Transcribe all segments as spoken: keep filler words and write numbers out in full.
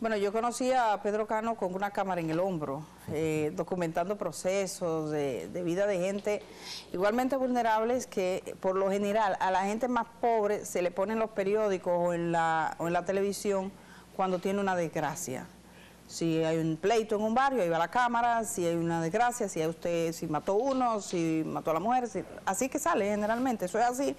Bueno, yo conocí a Pedro Cano con una cámara en el hombro, eh, documentando procesos de, de vida de gente igualmente vulnerables que, por lo general, a la gente más pobre se le ponen los periódicos o en la, o en la televisión cuando tiene una desgracia. Si hay un pleito en un barrio, ahí va la cámara. Si hay una desgracia, si hay usted, si mató uno, si mató a la mujer, si, así que sale generalmente, eso es así.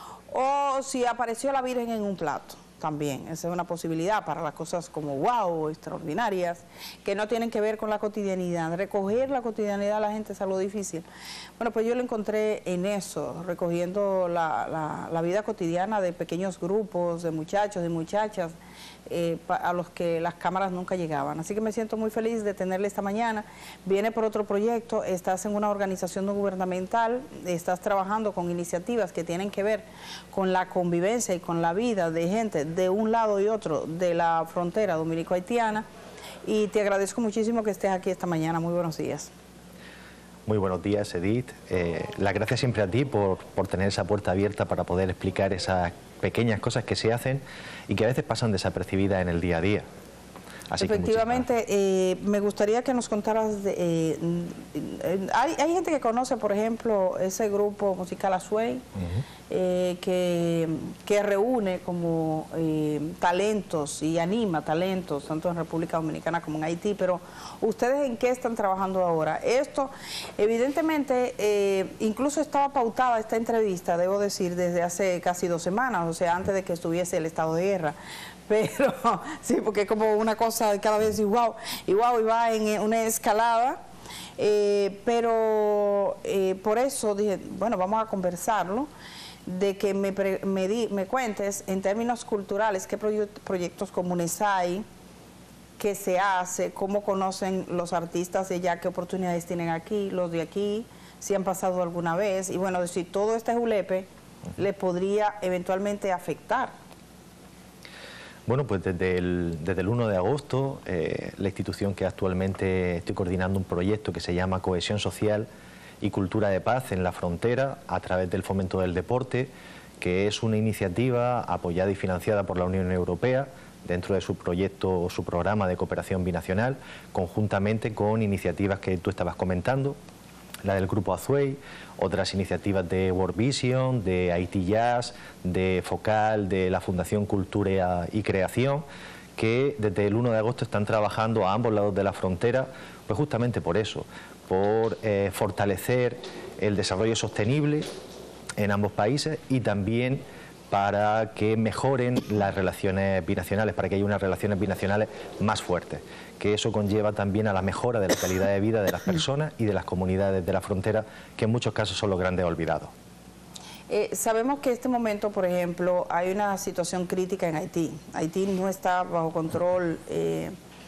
O si apareció la Virgen en un plato. También, esa es una posibilidad para las cosas como wow, extraordinarias, que no tienen que ver con la cotidianidad. Recoger la cotidianidad a la gente es algo difícil. Bueno, pues yo lo encontré en eso, recogiendo la, la, la vida cotidiana de pequeños grupos, de muchachos, de muchachas, eh, a los que las cámaras nunca llegaban. Así que me siento muy feliz de tenerle esta mañana. Viene por otro proyecto, estás en una organización no gubernamental, estás trabajando con iniciativas que tienen que ver con la convivencia y con la vida de gente de un lado y otro de la frontera dominico-haitiana, y te agradezco muchísimo que estés aquí esta mañana. Muy buenos días. Muy buenos días, Edith. Eh, las gracias siempre a ti por, por tener esa puerta abierta para poder explicar esas pequeñas cosas que se hacen y que a veces pasan desapercibidas en el día a día. Así Efectivamente, eh, me gustaría que nos contaras, de, eh, eh, hay, hay gente que conoce, por ejemplo, ese grupo musical Azuey, uh-huh. eh, que, que reúne como eh, talentos y anima talentos, tanto en República Dominicana como en Haití, pero ¿ustedes en qué están trabajando ahora? Esto, evidentemente, eh, incluso estaba pautada esta entrevista, debo decir, desde hace casi dos semanas, o sea, antes de que estuviese el estado de guerra. Pero, sí, porque es como una cosa cada vez igual, igual y va en una escalada, eh, pero eh, por eso dije, bueno, vamos a conversarlo, de que me, pre, me, di, me cuentes en términos culturales qué proye proyectos comunes hay, qué se hace, cómo conocen los artistas de allá, qué oportunidades tienen aquí, los de aquí, si han pasado alguna vez, y bueno, si todo este julepe le podría eventualmente afectar. Bueno, pues desde el, desde el uno de agosto, eh, la institución que actualmente estoy coordinando un proyecto que se llama Cohesión Social y Cultura de Paz en la Frontera a través del fomento del deporte, que es una iniciativa apoyada y financiada por la Unión Europea dentro de su proyecto o su programa de cooperación binacional, conjuntamente con iniciativas que tú estabas comentando, la del Grupo Azuey, otras iniciativas de World Vision, de Haití Jazz, de Focal, de la Fundación Cultura y Creación, que desde el uno de agosto están trabajando a ambos lados de la frontera, pues justamente por eso, por eh, fortalecer el desarrollo sostenible en ambos países y también para que mejoren las relaciones binacionales, para que haya unas relaciones binacionales más fuertes, que eso conlleva también a la mejora de la calidad de vida de las personas y de las comunidades de la frontera, que en muchos casos son los grandes olvidados. Eh, sabemos que en este momento, por ejemplo, hay una situación crítica en Haití. Haití no está bajo control eh,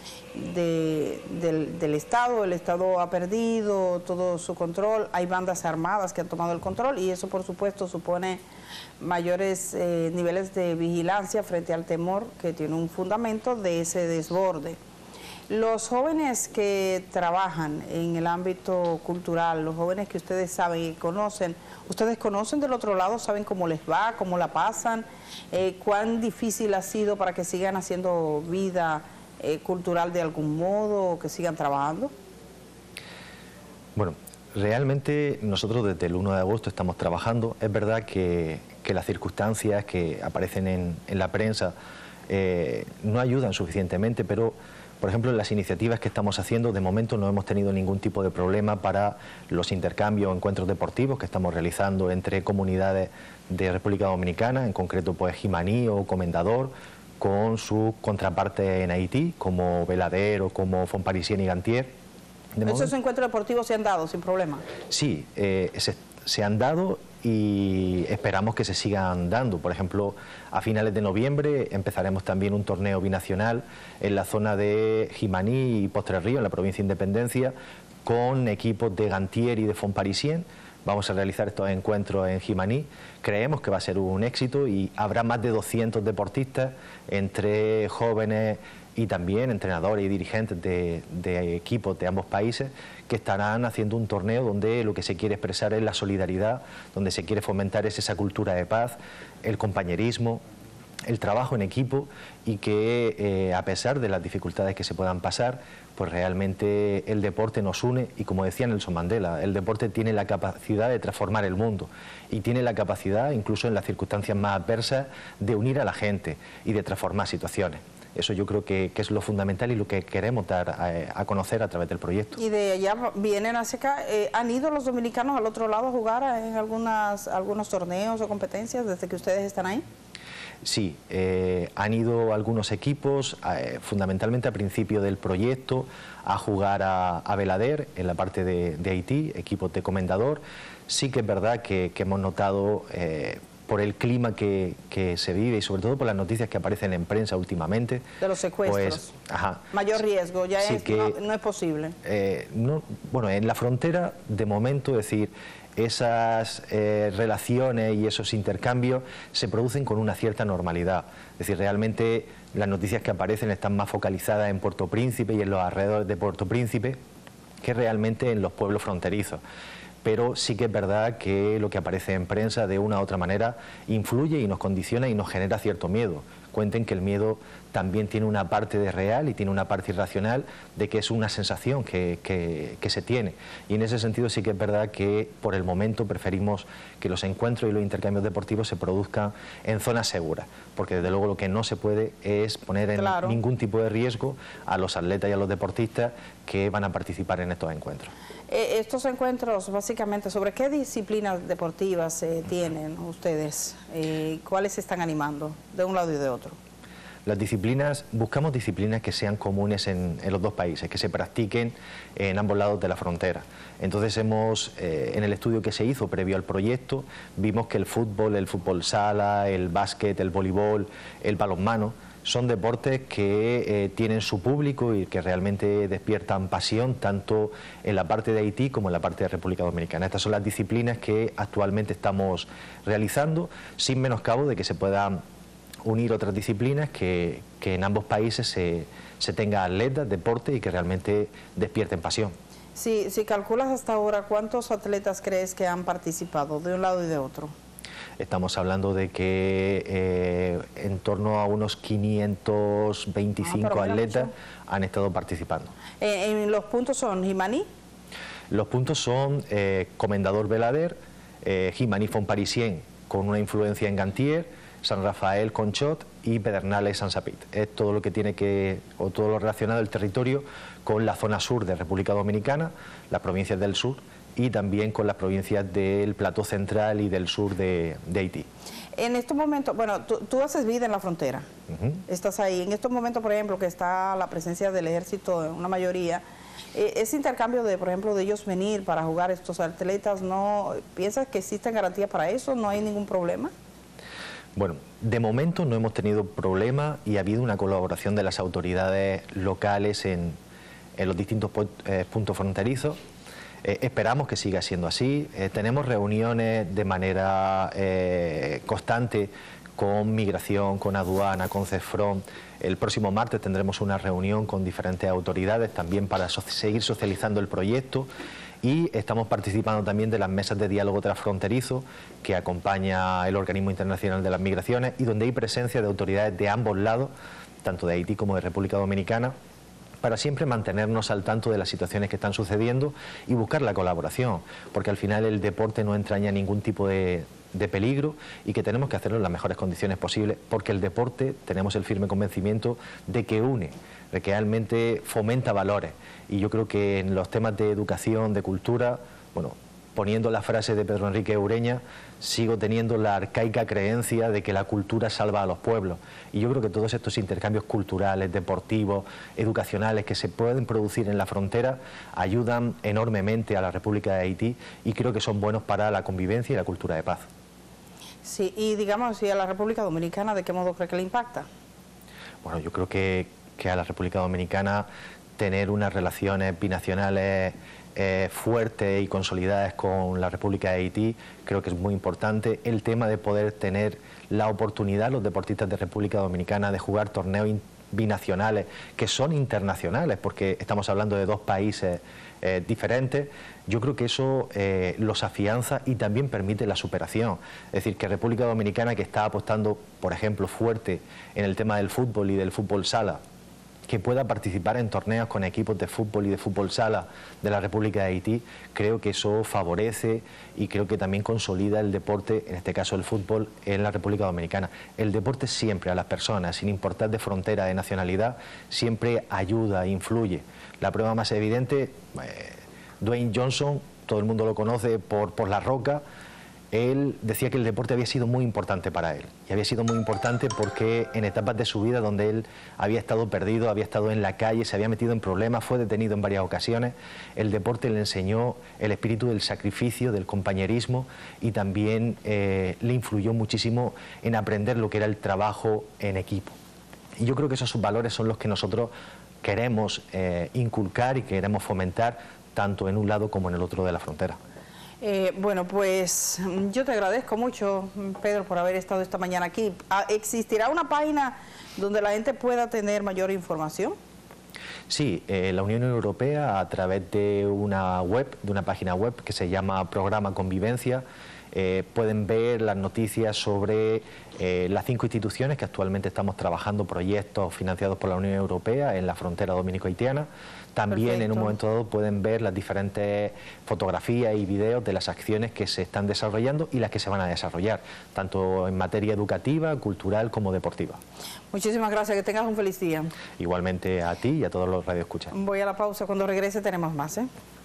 de, del, del Estado, el Estado ha perdido todo su control, hay bandas armadas que han tomado el control y eso por supuesto supone mayores eh, niveles de vigilancia frente al temor que tiene un fundamento de ese desborde. Los jóvenes que trabajan en el ámbito cultural, los jóvenes que ustedes saben y conocen, ¿ustedes conocen del otro lado? ¿Saben cómo les va? ¿Cómo la pasan? Eh, ¿Cuán difícil ha sido para que sigan haciendo vida eh, cultural de algún modo o que sigan trabajando? Bueno, realmente nosotros desde el uno de agosto estamos trabajando. Es verdad que, que las circunstancias que aparecen en, en la prensa eh, no ayudan suficientemente, pero por ejemplo, en las iniciativas que estamos haciendo, de momento no hemos tenido ningún tipo de problema para los intercambios o encuentros deportivos que estamos realizando entre comunidades de República Dominicana, en concreto pues Jimaní o Comendador, con sus contrapartes en Haití, como Belader o como Fontparisien y Gantier. ¿Esos momento, encuentros deportivos se han dado sin problema? Sí, eh, se, se han dado y esperamos que se sigan dando. Por ejemplo, a finales de noviembre empezaremos también un torneo binacional en la zona de Jimaní y Postre Río, en la provincia de Independencia, con equipos de Gantier y de Fontparisien. Vamos a realizar estos encuentros en Jimaní. Creemos que va a ser un éxito y habrá más de doscientos deportistas entre jóvenes y también entrenadores y dirigentes de, de equipos de ambos países que estarán haciendo un torneo donde lo que se quiere expresar es la solidaridad, donde se quiere fomentar es esa cultura de paz, el compañerismo, el trabajo en equipo y que eh, a pesar de las dificultades que se puedan pasar, pues realmente el deporte nos une y, como decía Nelson Mandela, el deporte tiene la capacidad de transformar el mundo y tiene la capacidad, incluso en las circunstancias más adversas, de unir a la gente y de transformar situaciones. Eso yo creo que, que es lo fundamental y lo que queremos dar a, a conocer a través del proyecto. Y de allá vienen hacia acá, eh, ¿han ido los dominicanos al otro lado a jugar en algunas, algunos torneos o competencias desde que ustedes están ahí? Sí, eh, han ido algunos equipos, eh, fundamentalmente al principio del proyecto, a jugar a, a Belader, en la parte de, de Haití, equipos de Comendador. Sí que es verdad que, que hemos notado, eh, por el clima que, que se vive y sobre todo por las noticias que aparecen en prensa últimamente... De los secuestros. Pues, ajá, mayor riesgo, ya sí es, que, no, no es posible. Eh, no, bueno, en la frontera, de momento, es decir... esas eh, relaciones y esos intercambios se producen con una cierta normalidad. Es decir, realmente las noticias que aparecen están más focalizadas en Puerto Príncipe y en los alrededores de Puerto Príncipe que realmente en los pueblos fronterizos. Pero sí que es verdad que lo que aparece en prensa de una u otra manera influye y nos condiciona y nos genera cierto miedo. Cuenten que el miedo también tiene una parte de real y tiene una parte irracional de que es una sensación que, que, que se tiene. Y en ese sentido sí que es verdad que por el momento preferimos que los encuentros y los intercambios deportivos se produzcan en zonas seguras, porque desde luego lo que no se puede es poner en claro. ningún tipo de riesgo a los atletas y a los deportistas que van a participar en estos encuentros. Eh, estos encuentros, básicamente, ¿sobre qué disciplinas deportivas eh, tienen ustedes? Eh, ¿Cuáles se están animando de un lado y de otro? Las disciplinas, buscamos disciplinas que sean comunes en, en los dos países, que se practiquen en ambos lados de la frontera. Entonces hemos, eh, en el estudio que se hizo previo al proyecto, vimos que el fútbol, el fútbol sala, el básquet, el voleibol, el balonmano, son deportes que eh, tienen su público y que realmente despiertan pasión tanto en la parte de Haití como en la parte de República Dominicana. Estas son las disciplinas que actualmente estamos realizando, sin menoscabo de que se puedan unir otras disciplinas, que, que en ambos países se, se tenga atletas, deporte y que realmente despierten pasión. Si, si calculas hasta ahora, ¿cuántos atletas crees que han participado de un lado y de otro? Estamos hablando de que eh, en torno a unos quinientos veinticinco ah, atletas mucho. han estado participando. ¿En, en los puntos son Jimaní? Los puntos son eh, Comendador Belader, eh, Jimaní Font-Parisien con una influencia en Gantier, San Rafael Conchot y Pedernales San Sapit. Es todo lo que tiene que, o todo lo relacionado al territorio con la zona sur de República Dominicana, las provincias del sur y también con las provincias del Plató Central y del sur de, de Haití. En estos momentos, bueno, tú, tú haces vida en la frontera, uh-huh. estás ahí. En estos momentos, por ejemplo, que está la presencia del ejército en una mayoría, eh, ese intercambio de, por ejemplo, de ellos venir para jugar estos atletas, ¿no piensas que existen garantías para eso? ¿No hay ningún problema? Bueno, de momento no hemos tenido problema y ha habido una colaboración de las autoridades locales en, en los distintos eh, puntos fronterizos. Eh, esperamos que siga siendo así. Eh, tenemos reuniones de manera eh, constante con Migración, con Aduana, con CESFRON. El próximo martes tendremos una reunión con diferentes autoridades también para so- seguir socializando el proyecto. Y estamos participando también de las mesas de diálogo transfronterizo que acompaña el Organismo Internacional de las Migraciones y donde hay presencia de autoridades de ambos lados, tanto de Haití como de República Dominicana, para siempre mantenernos al tanto de las situaciones que están sucediendo y buscar la colaboración, porque al final el deporte no entraña ningún tipo de, de peligro y que tenemos que hacerlo en las mejores condiciones posibles, porque el deporte tenemos el firme convencimiento de que une, de que realmente fomenta valores. Y yo creo que en los temas de educación, de cultura, bueno, poniendo la frase de Pedro Enrique Ureña, sigo teniendo la arcaica creencia de que la cultura salva a los pueblos. Y yo creo que todos estos intercambios culturales, deportivos, educacionales que se pueden producir en la frontera ayudan enormemente a la República de Haití y creo que son buenos para la convivencia y la cultura de paz. Sí, y digamos, si a la República Dominicana, ¿de qué modo cree que le impacta? Bueno, yo creo que, que a la República Dominicana tener unas relaciones binacionales eh, fuertes y consolidadas con la República de Haití creo que es muy importante. El tema de poder tener la oportunidad, los deportistas de República Dominicana, de jugar torneos binacionales, que son internacionales, porque estamos hablando de dos países eh, diferentes, yo creo que eso eh, los afianza y también permite la superación. Es decir, que República Dominicana, que está apostando, por ejemplo, fuerte en el tema del fútbol y del fútbol sala, que pueda participar en torneos con equipos de fútbol y de fútbol sala de la República de Haití, creo que eso favorece y creo que también consolida el deporte, en este caso el fútbol, en la República Dominicana. El deporte siempre a las personas, sin importar de frontera, de nacionalidad, siempre ayuda, influye. La prueba más evidente, eh, Dwayne Johnson, todo el mundo lo conoce por, por La Roca. Él decía que el deporte había sido muy importante para él, y había sido muy importante porque en etapas de su vida donde él había estado perdido, había estado en la calle, se había metido en problemas, fue detenido en varias ocasiones, el deporte le enseñó el espíritu del sacrificio, del compañerismo, y también eh, le influyó muchísimo en aprender lo que era el trabajo en equipo. Y yo creo que esos valores son los que nosotros queremos eh, inculcar y queremos fomentar tanto en un lado como en el otro de la frontera. Eh, bueno, pues yo te agradezco mucho, Pedro, por haber estado esta mañana aquí. ¿Existirá una página donde la gente pueda tener mayor información? Sí, eh, la Unión Europea, a través de una web, de una página web que se llama Programa Convivencia, eh, pueden ver las noticias sobre eh, las cinco instituciones que actualmente estamos trabajando proyectos financiados por la Unión Europea en la frontera dominico-haitiana. También Perfecto. En un momento dado pueden ver las diferentes fotografías y videos de las acciones que se están desarrollando y las que se van a desarrollar, tanto en materia educativa, cultural como deportiva. Muchísimas gracias, que tengas un feliz día. Igualmente a ti y a todos los radioescuchas. Voy a la pausa, cuando regrese tenemos más, ¿eh?